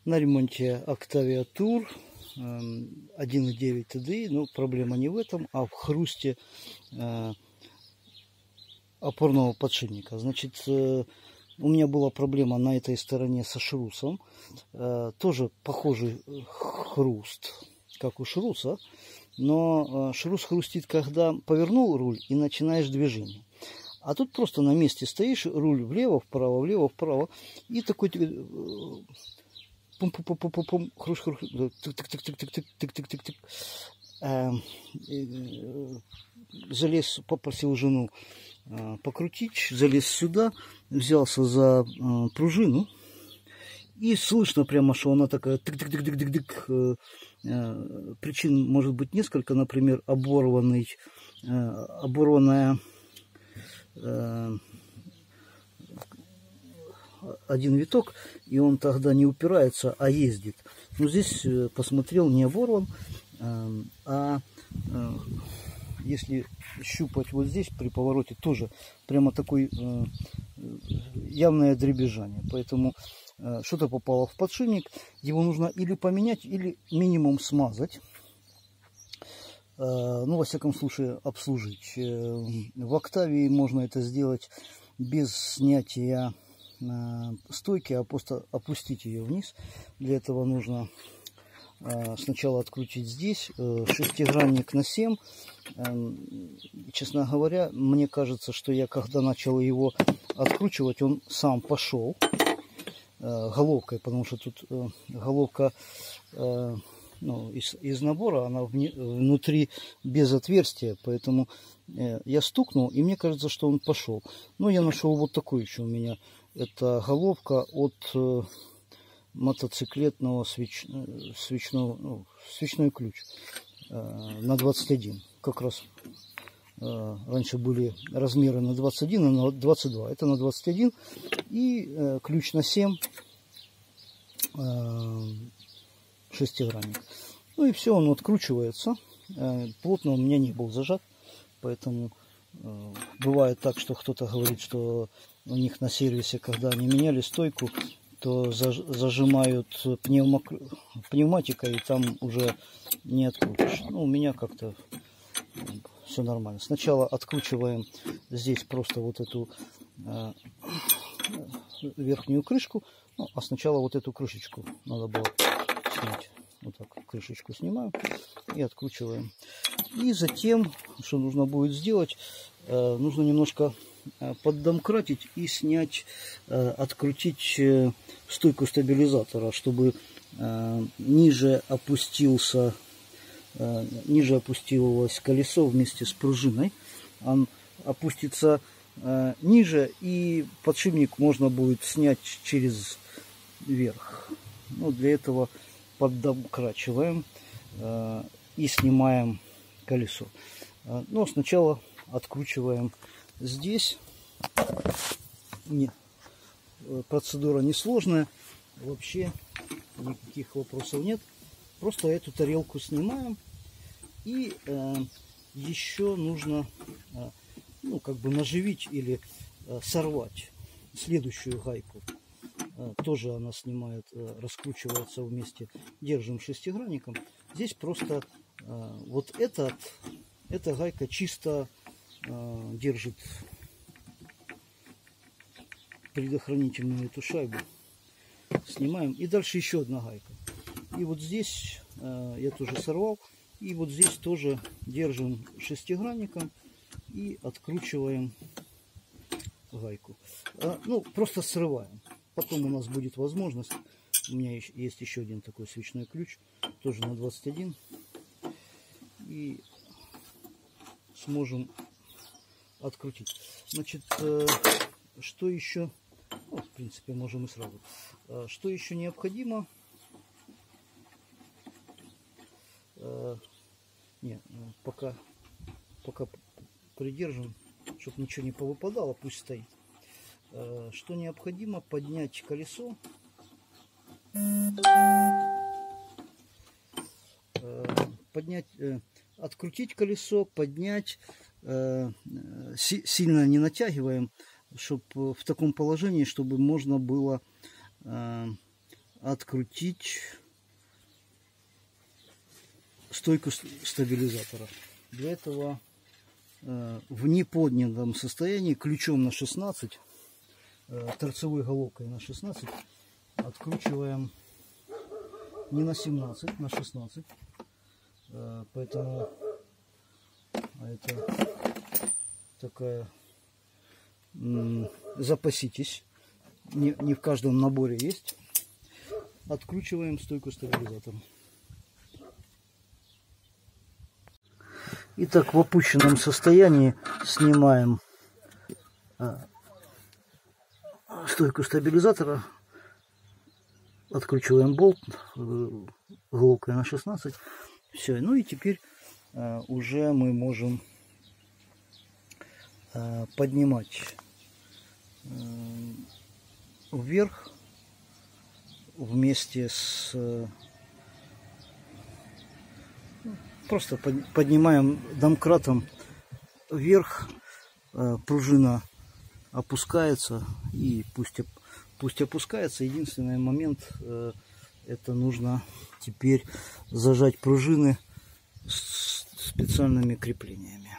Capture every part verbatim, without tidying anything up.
На ремонте Octavia Tour один и девять тэ дэ и, но проблема не в этом, а в хрусте э, опорного подшипника. Значит, э, у меня была проблема на этой стороне со шрусом. Э, тоже похожий хруст, как у шруса, но э, шрус хрустит, когда повернул руль и начинаешь движение. А тут просто на месте стоишь, руль влево, вправо, влево, вправо, и такой пум-пум-пум-пум-пум, хруш-хруш, тык-тык-тык-тык-тык-тык-тык-тык. Залез, попросил жену покрутить, залез сюда, взялся за пружину, и слышно прямо, что она такая тык-тык-тык-тык-тык. Причин может быть несколько, например, оборванный, оборванная один виток, и он тогда не упирается, а ездит. Но здесь посмотрел, не оборван, а если щупать вот здесь при повороте, тоже прямо такой явное дребезжание. Поэтому что-то попало в подшипник, его нужно или поменять, или минимум смазать. Ну, во всяком случае, обслужить. В Octavia можно это сделать без снятия стойки, а просто опустить ее вниз. Для этого нужно сначала открутить здесь шестигранник на семь. Честно говоря, мне кажется, что я когда начал его откручивать, он сам пошел головкой, потому что тут головка, ну, из, из набора, она внутри без отверстия, поэтому я стукнул, и мне кажется, что он пошел. Но я нашел вот такой еще у меня. Это головка от э, мотоциклетного свеч, свечного, ну, свечной ключ э, на двадцать один. Как раз э, раньше были размеры на двадцать один и на двадцать два. Это на двадцать один. И э, ключ на семь. Э, шестигранник. Ну и все, он откручивается. Э, плотно у меня не был зажат. Поэтому э, бывает так, что кто-то говорит, что у них на сервисе, когда они меняли стойку, то зажимают пневмо... пневматикой, и там уже не открутишь. Ну, у меня как-то все нормально. Сначала откручиваем здесь просто вот эту э, верхнюю крышку, ну, а сначала вот эту крышечку надо было снять. Вот так крышечку снимаем и откручиваем. И затем, что нужно будет сделать, э, нужно немножко поддомкратить и снять, э, открутить э, стойку стабилизатора, чтобы э, ниже опустился, э, ниже опустилось колесо вместе с пружиной. Он опустится э, ниже, и подшипник можно будет снять через верх. Ну, для этого поддомкрачиваем э, и снимаем колесо. Э, но сначала откручиваем здесь. Не, процедура несложная, вообще никаких вопросов нет. Просто эту тарелку снимаем, и э, еще нужно э, ну, как бы наживить или э, сорвать следующую гайку. Э, тоже она снимает, э, раскручивается вместе. Держим шестигранником. Здесь просто э, вот этот, эта гайка чисто э, держит предохранительную эту шайбу. Снимаем. И дальше еще одна гайка. И вот здесь э, я тоже сорвал. И вот здесь тоже держим шестигранником и откручиваем гайку. А, ну, просто срываем. Потом у нас будет возможность. У меня есть еще один такой свечной ключ. Тоже на двадцать один. И сможем открутить. Значит, э, что еще? Ну, в принципе, можем и сразу. Э, что еще необходимо? Э, не, пока, пока придержим, чтобы ничего не повыпадало, пусть стоит. Э, что необходимо? Поднять колесо. Э, поднять, э, открутить колесо, поднять, э, си, сильно не натягиваем, чтобы в таком положении, чтобы можно было э, открутить стойку стабилизатора. Для этого э, в неподнятом состоянии ключом на шестнадцать, э, торцевой головкой на шестнадцать откручиваем не на семнадцать, на шестнадцать. Э, поэтому это такая, м, запаситесь, не, не в каждом наборе есть. Откручиваем стойку стабилизатора. Итак, в опущенном состоянии снимаем а, стойку стабилизатора, откручиваем болт э, головкой на шестнадцать. Все, ну и теперь а, уже мы можем а, поднимать а, вверх вместе с... Просто поднимаем домкратом вверх, пружина опускается, и пусть, пусть опускается. Единственный момент, это нужно теперь зажать пружины с специальными креплениями.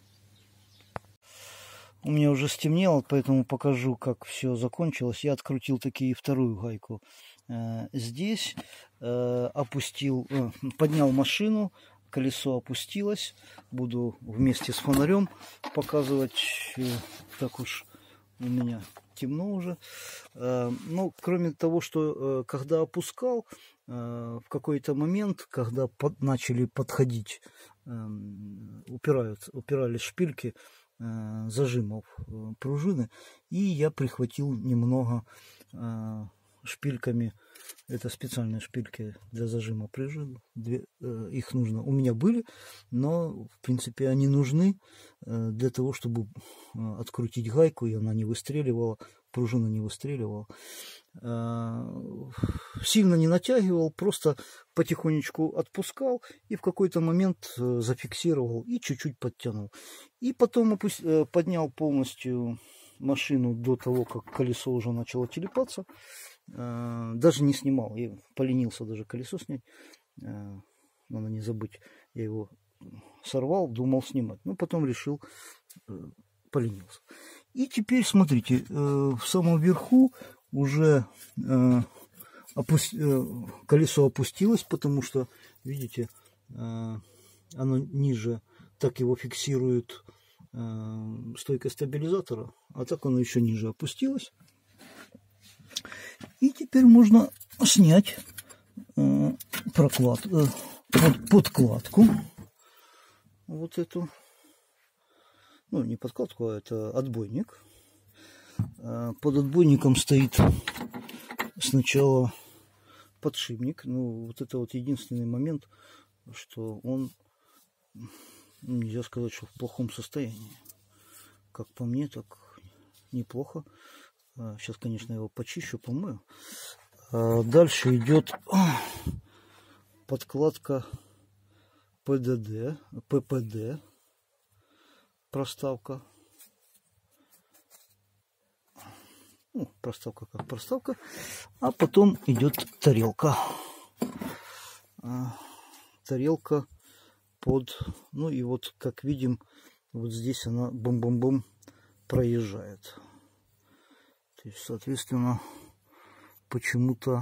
У меня уже стемнело, поэтому покажу, как все закончилось. Я открутил таки вторую гайку здесь, опустил, поднял машину. Колесо опустилось. Буду вместе с фонарем показывать. Так уж у меня темно уже. Но кроме того, что когда опускал, в какой-то момент, когда под, начали подходить, упирают, упирались шпильки зажимов пружины, и я прихватил немного шпильками. Это специальные шпильки для зажима пружин. Две, э, их нужно. У меня были, но в принципе они нужны э, для того, чтобы э, открутить гайку, и она не выстреливала, пружина не выстреливала. Э, сильно не натягивал, просто потихонечку отпускал и в какой-то момент э, зафиксировал и чуть-чуть подтянул. И потом опусть, э, поднял полностью машину до того, как колесо уже начало телепаться. Даже не снимал, я поленился даже колесо снять, надо не забыть, я его сорвал, думал снимать, но потом решил, поленился. И теперь смотрите, в самом верху уже опусти... колесо опустилось, потому что, видите, оно ниже, так его фиксирует стойка стабилизатора, а так оно еще ниже опустилось. И теперь можно снять э, проклад, э, под, подкладку. Вот эту. Ну, не подкладку, а это отбойник. Э, под отбойником стоит сначала подшипник. Ну, вот это вот единственный момент, что он, нельзя сказать, что в плохом состоянии. Как по мне, так неплохо. Сейчас, конечно, его почищу, помою. Дальше идет подкладка ПДД, ППД, проставка. Ну, проставка как проставка. А потом идет тарелка. Тарелка под... Ну и вот, как видим, вот здесь она бум-бум-бум проезжает. То есть, соответственно, почему-то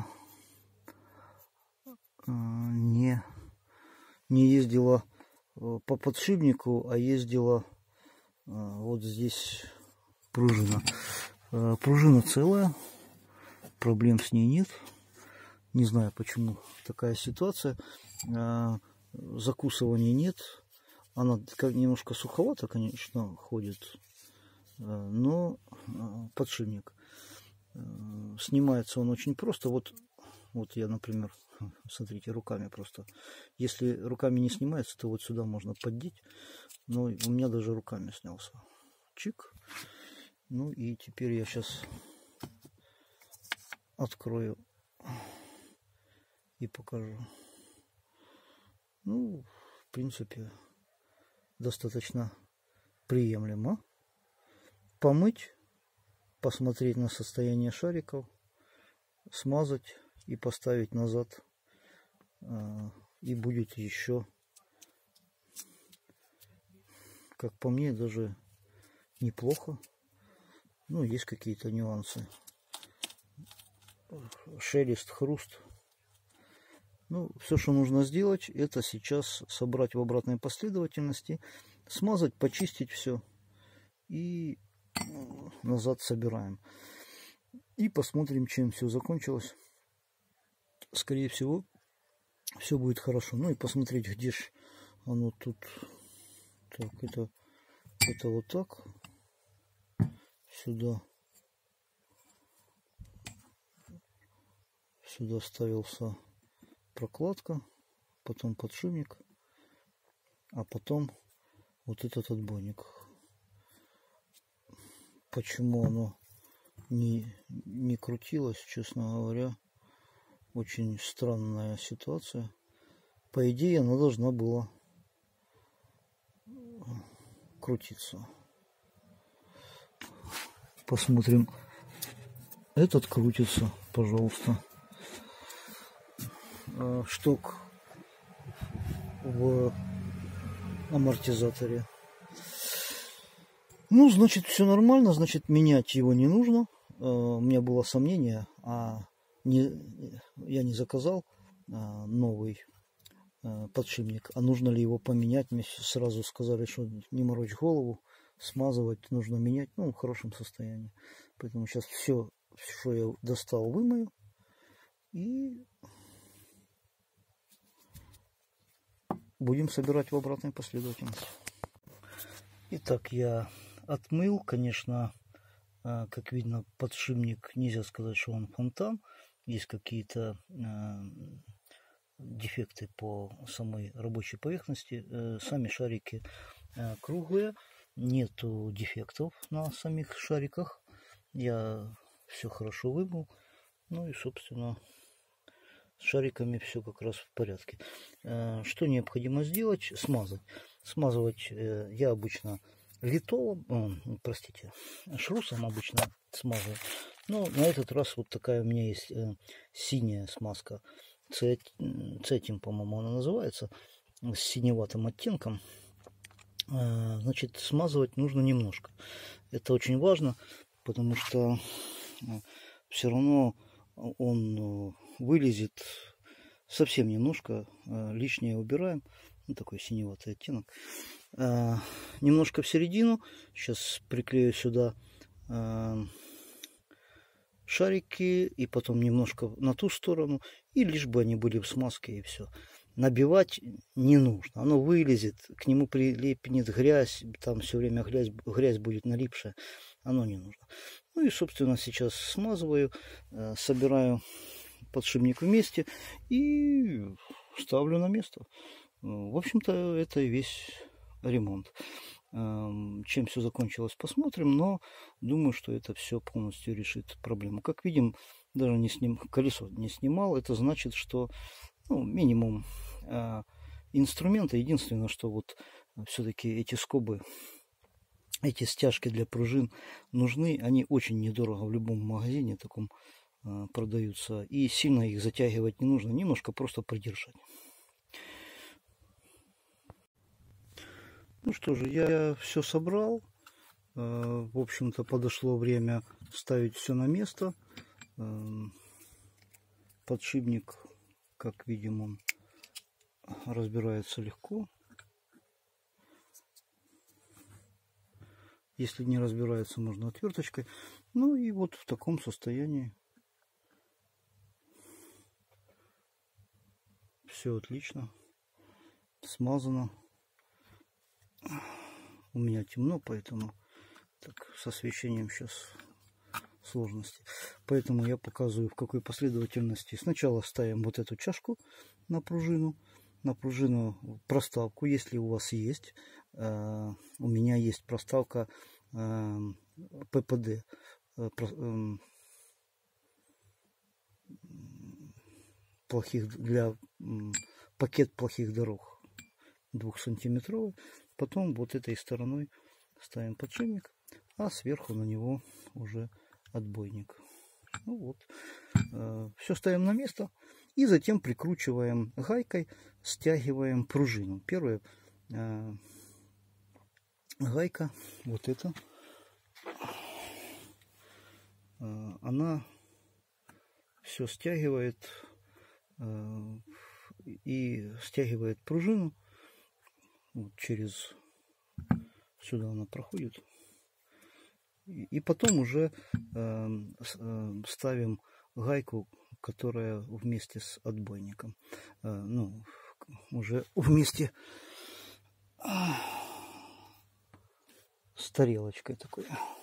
не, не ездила по подшипнику, а ездила вот здесь пружина. Пружина целая, проблем с ней нет. Не знаю, почему такая ситуация. Закусывания нет. Она как немножко суховато, конечно, ходит, но подшипник. Снимается он очень просто. Вот, вот я, например, смотрите, руками просто. Если руками не снимается, то вот сюда можно поддеть. Но у меня даже руками снялся. Чик. Ну и теперь я сейчас открою и покажу. Ну, в принципе, достаточно приемлемо. Помыть, посмотреть на состояние шариков, смазать и поставить назад. И будет еще, как по мне, даже неплохо. Ну, есть какие-то нюансы. Шелест, хруст. Ну, все, что нужно сделать, это сейчас собрать в обратной последовательности, смазать, почистить все и назад собираем. И посмотрим, чем все закончилось. Скорее всего, все будет хорошо. Ну и посмотреть, где ж оно тут. Так, это, это вот так. Сюда. Сюда ставился прокладка, потом подшипник, а потом вот этот отбойник. Почему оно не, не крутилось, честно говоря, очень странная ситуация. По идее, она должна была крутиться. Посмотрим. Этот крутится, пожалуйста. Шток в амортизаторе. Ну, значит, все нормально, значит, менять его не нужно. У меня было сомнение, а не, я не заказал новый подшипник, а нужно ли его поменять. Мне сразу сказали, что не морочь голову, смазывать нужно менять, ну, в хорошем состоянии. Поэтому сейчас все, что я достал, вымою и будем собирать в обратной последовательности. Итак, я отмыл, конечно, как видно, подшипник, нельзя сказать, что он фонтан. Есть какие-то дефекты по самой рабочей поверхности. Сами шарики круглые, нету дефектов на самих шариках. Я все хорошо вымыл. Ну и, собственно, с шариками все как раз в порядке. Что необходимо сделать? Смазать. Смазывать я обычно литолом, простите, шрусом обычно смазываю. Но на этот раз вот такая у меня есть синяя смазка. Цетим, по-моему, она называется, с синеватым оттенком. Значит, смазывать нужно немножко. Это очень важно, потому что все равно он вылезет совсем немножко. Лишнее убираем. Ну, такой синеватый оттенок. Немножко в середину. Сейчас приклею сюда шарики и потом немножко на ту сторону, и лишь бы они были в смазке, и все. Набивать не нужно, оно вылезет, к нему прилипнет грязь, там все время грязь, грязь будет налипшая, оно не нужно. Ну и, собственно, сейчас смазываю, собираю подшипник вместе и ставлю на место. В общем-то, это и весь ремонт. Чем все закончилось, посмотрим, но думаю, что это все полностью решит проблему. Как видим, даже не сним... колесо не снимал, это значит, что ну, минимум э, инструмента. Единственное, что вот все-таки эти скобы, эти стяжки для пружин нужны, они очень недорого в любом магазине таком э, продаются, и сильно их затягивать не нужно, немножко просто придержать. Ну что же, я все собрал. В общем-то, подошло время ставить все на место. Подшипник, как видим, он разбирается легко. Если не разбирается, можно отверточкой. Ну и вот в таком состоянии. Все отлично. Смазано. У меня темно, поэтому так, с освещением сейчас сложности. Поэтому я показываю, в какой последовательности. Сначала ставим вот эту чашку на пружину. На пружину проставку, если у вас есть. Э, у меня есть проставка э, пэ пэ дэ. Э, э, плохих, для э, пакет плохих дорог. Двухсантиметровый. Потом вот этой стороной ставим подшипник, а сверху на него уже отбойник. Ну вот, Все ставим на место и затем прикручиваем гайкой, стягиваем пружину. Первая гайка, вот эта, она все стягивает и стягивает пружину. Вот через сюда она проходит. И потом уже ставим гайку, которая вместе с отбойником. Ну, уже вместе с тарелочкой такой.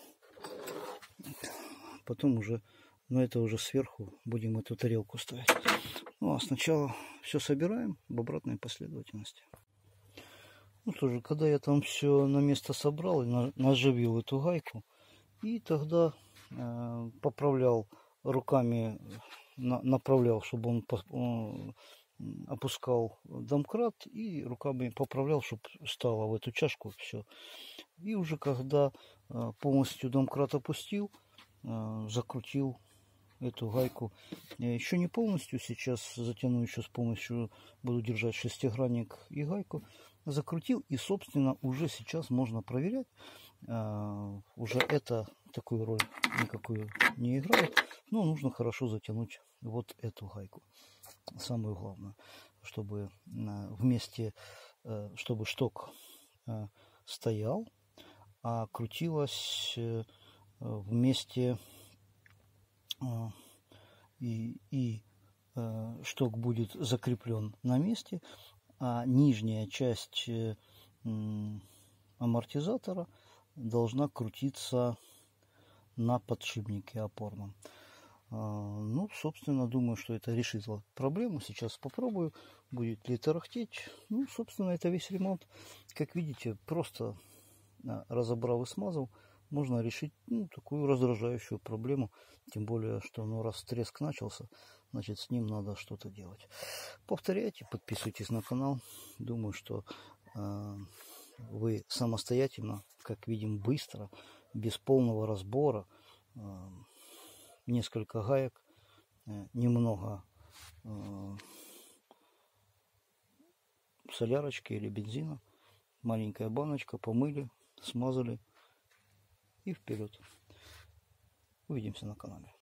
Потом уже, но это уже сверху будем эту тарелку ставить. Ну а сначала все собираем в обратной последовательности. Ну что же, когда я там все на место собрал и наживил эту гайку, и тогда э, поправлял руками, на, направлял, чтобы он по, э, опускал домкрат, и руками поправлял, чтобы стало в эту чашку все. И уже когда э, полностью домкрат опустил, э, закрутил эту гайку. Я еще не полностью, сейчас затяну еще с помощью, буду держать шестигранник и гайку. Закрутил, и собственно уже сейчас можно проверять. Uh, уже это такую роль никакую не играет, но нужно хорошо затянуть вот эту гайку. Самое главное, чтобы uh, вместе, uh, чтобы шток uh, стоял, а крутилось uh, вместе uh, и, и uh, шток будет закреплен на месте, а нижняя часть uh, амортизатора должна крутиться на подшипнике опорном. Ну, собственно, думаю, что это решит проблему. Сейчас попробую, будет ли тарахтеть. Ну, собственно, это весь ремонт. Как видите, просто разобрал и смазал, можно решить, ну, такую раздражающую проблему. Тем более, что, ну, раз треск начался, значит, с ним надо что-то делать. Повторяйте, подписывайтесь на канал. Думаю, что э, вы самостоятельно, как видим, быстро, без полного разбора, э, несколько гаек, э, немного э, солярочки или бензина, маленькая баночка, помыли, смазали и вперед. Увидимся на канале.